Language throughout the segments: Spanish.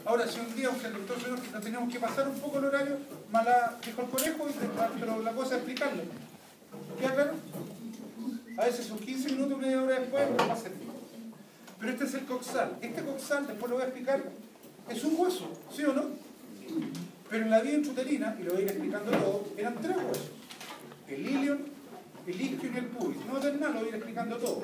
Ahora, si un día, aunque el doctor señor nos teníamos que pasar un poco el horario, mala dijo el conejo, pero la cosa es explicarlo. ¿Queda claro? A veces son 15 minutos, media hora después, no pasa nada. Pero este es el coxal. Este coxal, después lo voy a explicar, es un hueso, ¿sí o no? Pero en la vía intrauterina, y lo voy a ir explicando todo, eran 3 huesos. El ilion, el isquio y el pubis. No va a nada, lo voy a ir explicando todo.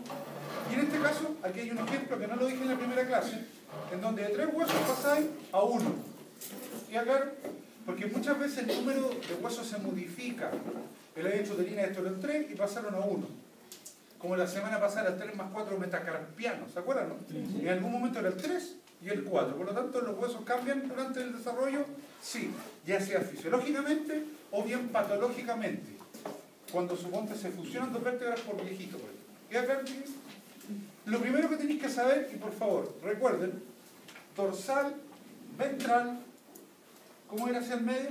Y en este caso, aquí hay un ejemplo que no lo dije en la primera clase, en donde de 3 huesos pasáis a 1. ¿Queda claro? Porque muchas veces el número de huesos se modifica. En la vía intrauterina esto eran 3 y pasaron a 1. Como la semana pasada el 3 más 4 metacarpianos, ¿se acuerdan? No? Sí. En algún momento era el 3 y el 4. Por lo tanto, los huesos cambian durante el desarrollo, sí, ya sea fisiológicamente o bien patológicamente. Cuando suponte se fusionan 2 vértebras por viejito. ¿Queda claro? Lo primero que tenéis que saber, y por favor, recuerden, dorsal, ventral, ¿cómo era hacia el medio?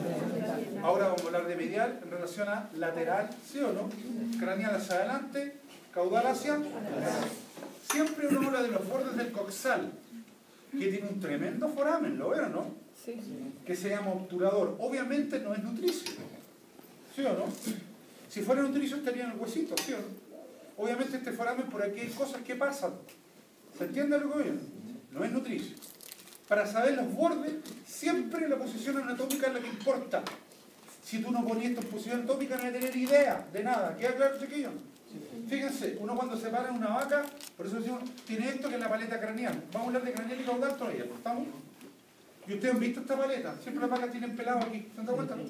Ahora vamos a hablar de medial en relación a lateral, ¿sí o no? Craneal hacia adelante, caudal hacia atrás. Siempre uno habla de los bordes del coxal, que tiene un tremendo foramen, ¿lo ven o no? Sí. Que se llama obturador. Obviamente no es nutricio, ¿sí o no? Si fuera nutricio estaría en el huesito, ¿sí o no? Obviamente este foramen, por aquí hay cosas que pasan. ¿Se entiende lo que veo? No es nutricio. Para saber los bordes, siempre la posición anatómica es la que importa. Si tú no ponías esto en posición anatómica, no vas a tener idea de nada. ¿Queda claro, chiquillos? Fíjense, uno cuando se para en una vaca, por eso decimos, tiene esto que es la paleta craneal. Vamos a hablar de craneal y caudal todavía, ¿estamos? Y ustedes han visto esta paleta. Siempre las vacas tienen pelado aquí. ¿Se han dado cuenta?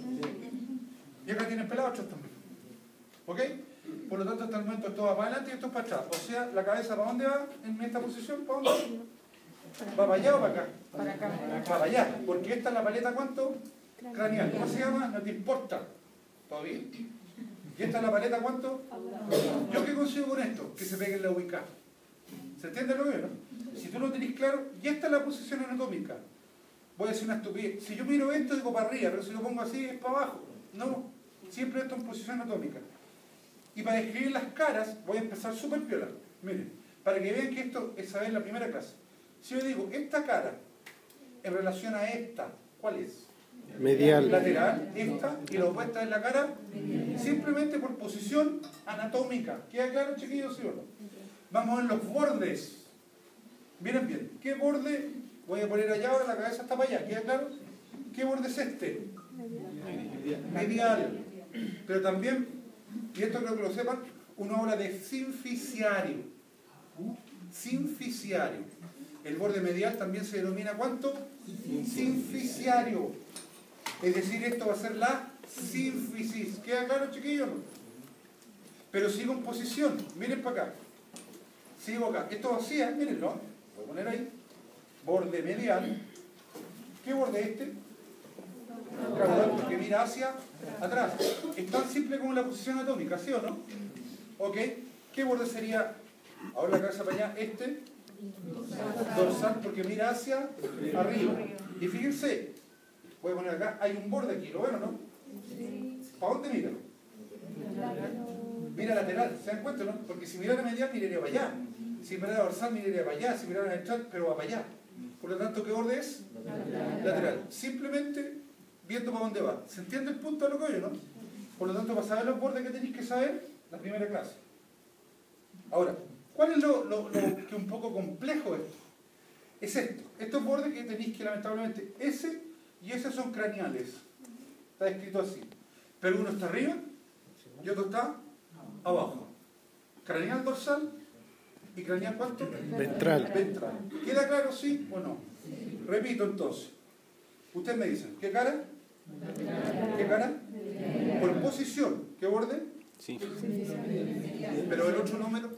Y acá tienen pelado otros también. ¿Ok? Por lo tanto, hasta el momento esto va para adelante y esto es para atrás. O sea, la cabeza ¿para dónde va en esta posición? ¿Para dónde? ¿Va para allá o para acá? Para acá. Para allá. Porque esta es la paleta, ¿cuánto? Craneal. ¿Cómo se llama? No te importa. ¿Todo bien? ¿Y esta es la paleta, cuánto? ¿Yo qué consigo con esto? Que se pegue en la ubicada. ¿Se entiende lo que veo, no? Si tú lo tenés claro, y esta es la posición anatómica. Voy a decir una estupidez. Si yo miro esto, digo para arriba, pero si lo pongo así, es para abajo. No. Siempre esto en posición anatómica. Y para describir las caras, voy a empezar súper piola. Miren, para que vean que esto es saber la primera clase. Si yo digo, esta cara, en relación a esta, ¿cuál es? Medial. Lateral, esta, y la opuesta es la cara, simplemente por posición anatómica. ¿Queda claro, chiquillos, sí o no? Vamos a ver los bordes. Miren bien, ¿qué borde? Voy a poner allá, ahora la cabeza está para allá, ¿queda claro? ¿Qué borde es este? Medial. Pero también, y esto creo que lo sepan, uno habla de sinficiario. Sinficiario. El borde medial también se denomina ¿cuánto? Sinficiario. Es decir, esto va a ser la sínfisis. ¿Queda claro, chiquillos? Pero sigo en posición. Miren para acá. Sigo acá. Esto vacía, mírenlo. Voy a poner ahí. Borde medial. ¿Qué borde es este? Caudal, que mira hacia atrás. Es tan simple como la posición atómica, ¿sí o no? ¿Ok? ¿Qué borde sería? Ahora la cabeza para allá. Este. Dorsal, porque mira hacia arriba. Y fíjense, voy a poner acá, hay un borde aquí, ¿lo ven o no? ¿Para dónde mira? Mira lateral, ¿se dan cuenta, no? Porque si mirara medial, miraría para allá. Si mirara dorsal, miraría para allá. Si mirara ventral, pero va para allá. Por lo tanto, ¿qué borde es? Lateral. Simplemente viendo para dónde va. ¿Se entiende el punto de lo que oye, no? Por lo tanto, para saber los bordes que tenéis que saber, la primera clase. Ahora, ¿cuál es lo que es un poco complejo esto? Es esto. Estos bordes que tenéis que lamentablemente, ese y ese son craneales. Está escrito así. Pero uno está arriba y otro está abajo. Craneal dorsal y craneal ¿cuánto? Ventral. Ventral. ¿Queda claro sí o no? Repito entonces. Ustedes me dicen, ¿qué cara? ¿Qué cara? Por posición. ¿Qué borde? Sí. Pero el otro número,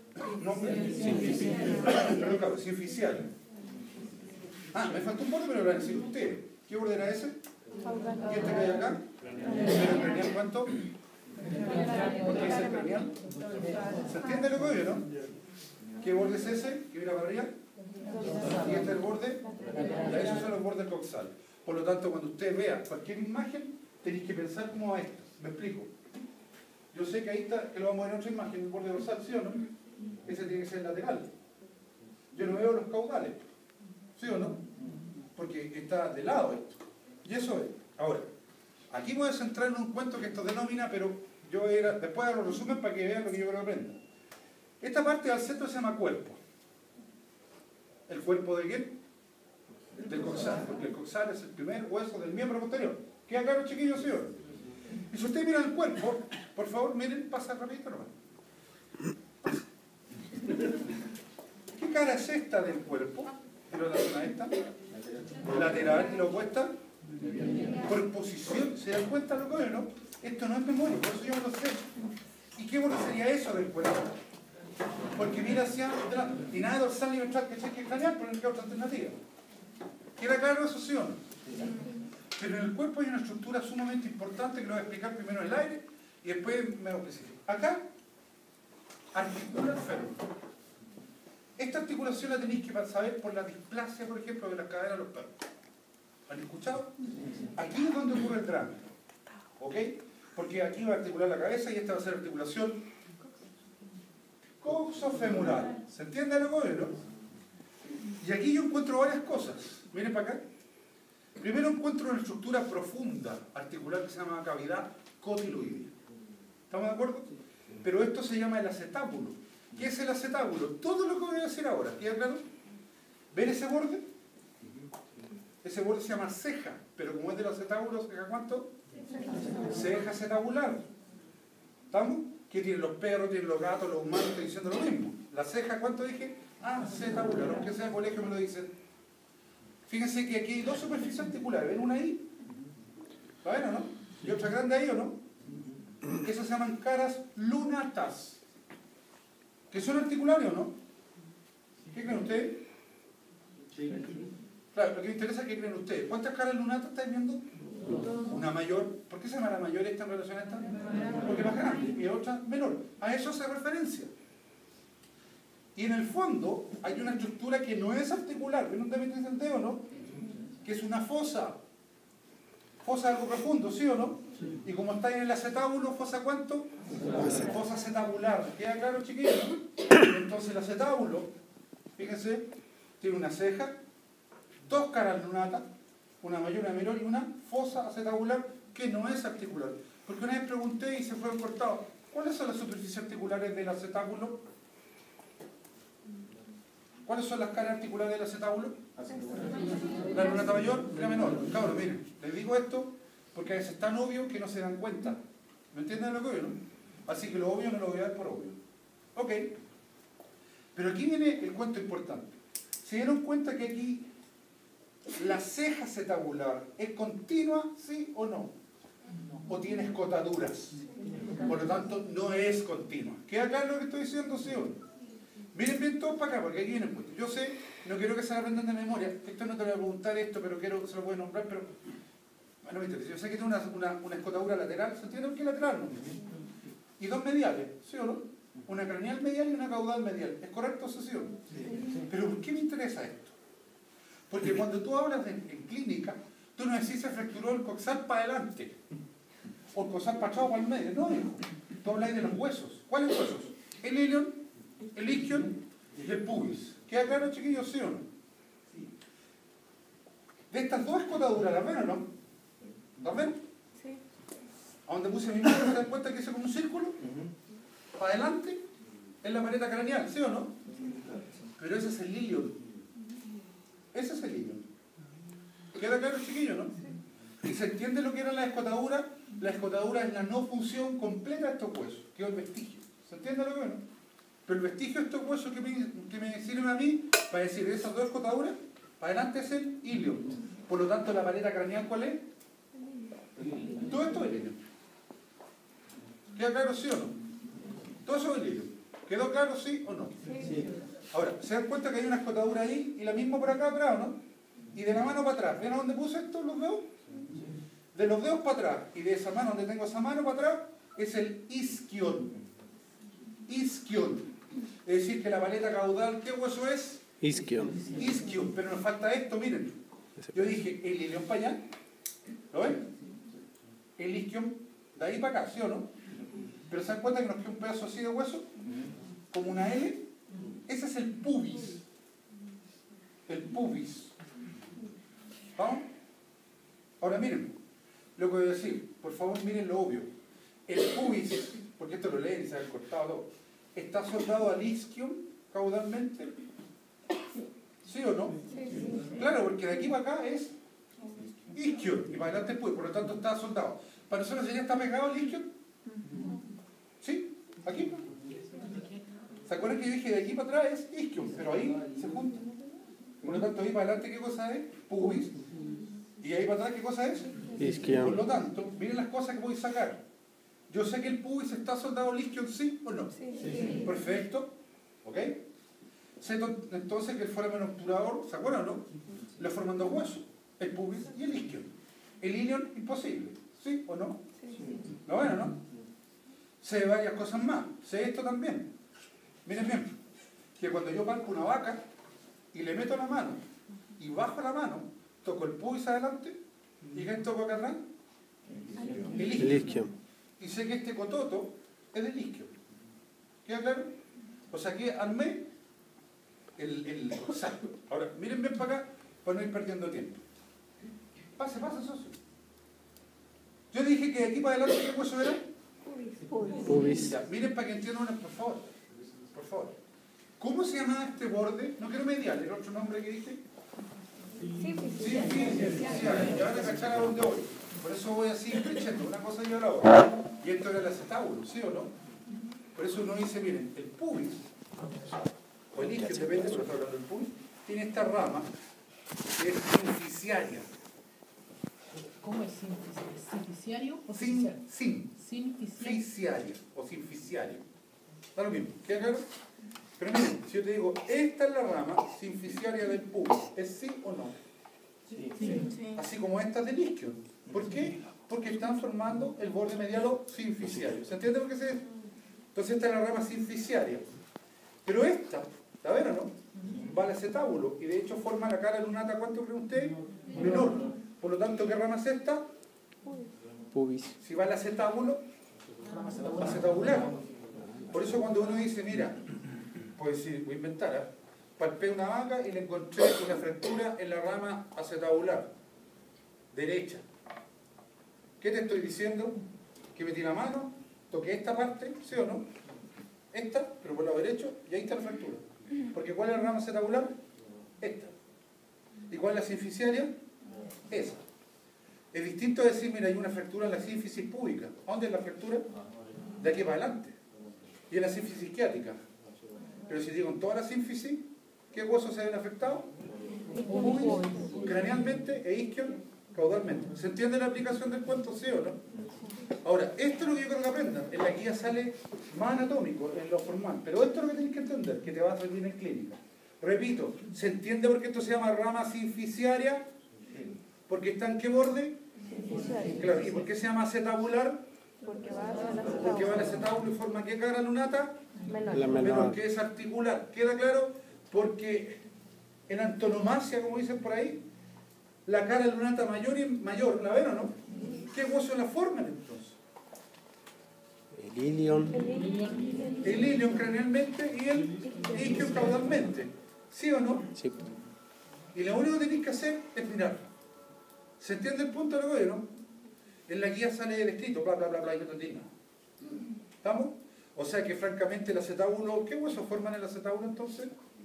pero claro, sinficial. Ah, me faltó un borde, pero lo van a decir ustedes. ¿Qué borde era ese? ¿Y este que hay acá? ¿Pero el craneal cuánto? ¿Qué es el craneal? ¿Se entiende lo que oye, no? ¿Qué borde es ese? ¿Que mira para arriba? Y este es el borde. Esos son los bordes coxal. Por lo tanto, cuando usted vea cualquier imagen, tenéis que pensar cómo va esto. ¿Me explico? Yo sé que ahí está, que lo vamos a ver en otra imagen, el borde dorsal, ¿sí o no? Ese tiene que ser lateral. Yo no veo los caudales, ¿sí o no? porque está de lado esto. Y eso es. Ahora, aquí voy a centrar en un cuento que esto denomina, pero después hago resumen para que vean lo que yo quiero aprender. Esta parte al centro se llama cuerpo. ¿El cuerpo de quién? Del coxal, porque el coxal es el primer hueso del miembro posterior. ¿Queda claro, chiquillos, sí o no? Y si ustedes miran el cuerpo, por favor, miren, pasa rapidito nomás. ¿Qué cara es esta del cuerpo? ¿Pero la zona esta? Lateral y la opuesta. Por posición, ¿se dan cuenta lo que es, no? Esto no es memoria, por eso yo no lo sé. ¿Y qué bueno sería eso del cuerpo? Porque mira hacia atrás, y nada dorsal ni ventral que se que craneal, pero no hay otra alternativa. ¿Queda claro eso, sí o no? Pero en el cuerpo hay una estructura sumamente importante que lo voy a explicar primero en el aire y después me lo especifico. Acá, articula el fémur. Esta articulación la tenéis que saber por la displasia, por ejemplo, de las caderas de los perros. ¿Han escuchado? Aquí es donde ocurre el drama. ¿Ok? Porque aquí va a articular la cabeza y esta va a ser articulación coxofemoral. ¿Se entiende lo que es, no? Y aquí yo encuentro varias cosas. Miren para acá. Primero encuentro una estructura profunda articular que se llama cavidad cotiloidea. ¿Estamos de acuerdo? Pero esto se llama el acetábulo. ¿Qué es el acetábulo? Todo lo que voy a decir ahora. ¿Queda claro? ¿Ven ese borde? Ese borde se llama ceja. Pero como es del acetábulo, ¿ceja cuánto? Ceja acetabular. ¿Estamos? ¿Qué tienen los perros, tienen los gatos, los humanos? Estoy diciendo lo mismo. La ceja, ¿cuánto dije? Acetabular. Los que sea de colegio me lo dicen. Fíjense que aquí hay dos superficies articulares. ¿Ven una ahí? ¿La ven o no? ¿Y otra grande ahí o no? Esas se llaman caras lunatas. ¿Que son articulares o no? ¿Qué creen ustedes? Sí. Claro, lo que me interesa es qué creen ustedes. ¿Cuántas caras lunatas estáis viendo? Una mayor. ¿Por qué se llama la mayor esta en relación a esta? Porque es más grande y otra menor. A eso hace referencia. Y en el fondo hay una estructura que no es articular. ¿Ven dónde metes el dedo, no? Que es una fosa. Fosa algo profundo, ¿sí o no? Sí. Y como está en el acetábulo, ¿fosa cuánto? Fosa acetabular. ¿Queda claro, chiquillos? Entonces el acetábulo, fíjense, tiene una ceja, dos caras lunatas, una mayor, una menor y una fosa acetabular que no es articular. Porque una vez pregunté y se fue cortado, ¿cuáles son las superficies articulares del acetábulo? ¿Cuáles son las caras articulares del acetábulo? La lunata mayor y la menor. Cabrón, miren, les digo esto porque a veces es tan obvio que no se dan cuenta. ¿Me entienden lo que obvio, no? Así que lo obvio no lo voy a dar por obvio. Ok. Pero aquí viene el cuento importante. ¿Se dieron cuenta que aquí la ceja acetabular es continua, sí o no? ¿O tiene escotaduras? Por lo tanto, no es continua. ¿Queda claro lo que estoy diciendo, sí o no? Miren bien todos para acá, porque aquí viene el punto. Yo sé, no quiero que se la aprendan de memoria. Esto no te voy a preguntar esto, pero quiero que se lo pueda nombrar, pero... Bueno, me interesa. Yo sé que tiene una escotadura lateral. ¿Se entiende por qué lateral? ¿No? Y dos mediales, ¿sí o no? Una craneal medial y una caudal medial. ¿Es correcto eso, sí o no? Sí. Pero ¿por qué me interesa esto? Porque cuando tú hablas en clínica, tú no decís se fracturó el coxal para adelante. O el coxal para atrás o para el medio. No, hijo. Tú hablas de los huesos. ¿Cuáles huesos? El ilion, el isquion y el pubis. ¿Queda claro, chiquillos, sí o no? Sí. De estas dos escotaduras, ¿las ven o no? ¿Las ven? Sí. A donde puse mi mano, ¿se dan cuenta que hice como un círculo? Para adelante es la paleta craneal, ¿sí o no? Pero ese es el ilion. Ese es el ilion. ¿Queda claro, chiquillo, no? Sí. ¿Y se entiende lo que era la escotadura? La escotadura es la no función completa de estos huesos, que es el vestigio. ¿Se entiende lo que es, no? Pero el vestigio de estos huesos que me sirven a mí para decir esas dos escotaduras, para adelante es el ilion. Por lo tanto, la paleta craneal, ¿cuál es? Todo esto es el ilion. ¿Queda claro, sí o no? Todo eso es el ilion. ¿Quedó claro, sí o no? Sí. Ahora, ¿se dan cuenta que hay una escotadura ahí y la misma por acá atrás, no? Y de la mano para atrás. ¿Ven a dónde puse esto, los dedos? De los dedos para atrás y de esa mano, donde tengo esa mano para atrás, es el isquion. Isquion. Es decir, que la paleta caudal, ¿qué hueso es? Isquion. Isquion. Pero nos falta esto, miren. Yo dije, el ilion para allá. ¿Lo ven? El isquion de ahí para acá, ¿sí o no? Pero ¿se dan cuenta que nos queda un pedazo así de hueso? Como una L. Ese es el pubis. El pubis. ¿Vamos? Ahora miren, lo que voy a decir, por favor miren lo obvio. El pubis, porque esto lo leen y se han cortado todo, ¿está soldado al isquion caudalmente? ¿Sí o no? Sí. Claro, porque de aquí para acá es isquion y para adelante el pubis, por lo tanto está soldado. ¿Para nosotros ya está pegado al isquion? ¿Sí? ¿Aquí? ¿Se acuerdan que yo dije de aquí para atrás es isquion? Pero ahí se junta. Por lo tanto, ahí para adelante, ¿qué cosa es? Pubis. Y ahí para atrás, ¿qué cosa es? Isquion. Por lo tanto, miren las cosas que voy a sacar. Yo sé que el pubis está soldado al isquion, ¿sí o no? Sí. Perfecto. ¿Ok? Sé entonces que el foramen obturador, ¿se acuerdan o no? Le forman dos huesos, el pubis y el isquion. El ilion, imposible. ¿Sí o no? ¿Lo ven o no? Sé varias cosas más. Sé esto también. Miren bien, que cuando yo palpo una vaca y le meto la mano y bajo la mano, toco el pubis adelante y ¿quién toco acá atrás? El isquion. El isquion. Y sé que este cototo es del isquion. ¿Queda claro? O sea que armé el saco. Ahora, miren bien para acá para no ir perdiendo tiempo. Pase, socio. Yo dije que de aquí para adelante, ¿qué hueso era? Pubis. Ya, miren para que entiendan, por favor. Por favor. ¿Cómo se llama este borde? No quiero medial, ¿el otro nombre que dije? Sí, ya van a cachar a dónde voy. Por eso voy así, flechando, una cosa lleva a la otra. Y esto era el acetábulo, ¿sí o no? Por eso uno dice, miren, el pubis, o el isquion, depende de lo que está hablando el pubis, tiene esta rama que es sinficiaria. ¿Cómo es sinficiario o sinficiario? Sinficiaria o sinficiaria. Está lo mismo, ¿queda claro? Pero miren, si yo te digo, esta es la rama sinficiaria del pubis, ¿es sí o no? Sí. Así como esta del isquion. ¿Por qué? Porque están formando el borde medialo sinficiario. ¿Se entiende por qué se...? Entonces esta es la rama sinficiaria. Pero esta, ¿la ven o no? Va al acetábulo y de hecho forma la cara lunata, ¿cuánto cree usted? Menor. Por lo tanto, ¿qué rama es esta? Pubis. Si va al acetábulo, acetabular. Por eso cuando uno dice, mira, pues si voy a inventar, ¿eh? Palpé una vaca y le encontré una fractura en la rama acetabular derecha. ¿Qué te estoy diciendo? Que metí la mano, toqué esta parte, ¿sí o no? Esta, pero por el lado derecho, y ahí está la fractura. Porque ¿cuál es la rama acetabular? Esta. ¿Y cuál es la sinficiaria? Esa. Es distinto decir, mira, hay una fractura en la sínfisis púbica. ¿Dónde es la fractura? De aquí para adelante. Y en la sínfisis quiática. Pero si digo en toda la sínfisis, ¿qué huesos se ven afectados? Pubis, cranealmente e isquion caudalmente. ¿Se entiende la aplicación del cuento, sí o no? Ahora, esto es lo que yo quiero que aprendan. En la guía sale más anatómico, en lo formal. Pero esto es lo que tenéis que entender, que te va a servir en clínica. Repito, ¿se entiende por qué esto se llama rama sinficiaria? ¿Porque está en qué borde? Claro. ¿Y por qué se llama acetabular? Porque Porque va al acetábulo y forma ¿qué cara lunata? La menor. Que es articular. ¿Queda claro? Porque en antonomasia, como dicen por ahí, la cara lunata mayor y mayor, ¿la ven o no? ¿Qué huesos la forman entonces? El ilion. El ilion cranealmente y el isquion caudalmente. ¿Sí o no? Sí. Y lo único que tenéis que hacer es mirar. ¿Se entiende el punto de lo que no? En la guía sale descrito, bla, bla, bla, bla, y no te entiendo. ¿Estamos? O sea que francamente el acetábulo, ¿qué huesos forman el acetábulo entonces?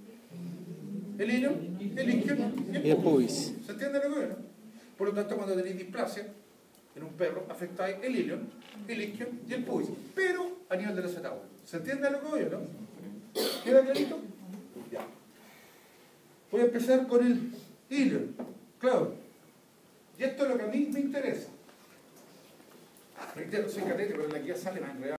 El ilion, el isquion Y el pubis. ¿Se entiende lo que no? Por lo tanto, cuando tenéis displasia en un perro, afectáis el ilion, el isquion y el pubis. Pero a nivel del acetábulo. ¿Se entiende lo que no? ¿Queda clarito? Ya. Voy a empezar con el ilion. Claro. Y esto es lo que a mí me interesa. Reitero, soy catete, pero en la guía sale más enredado.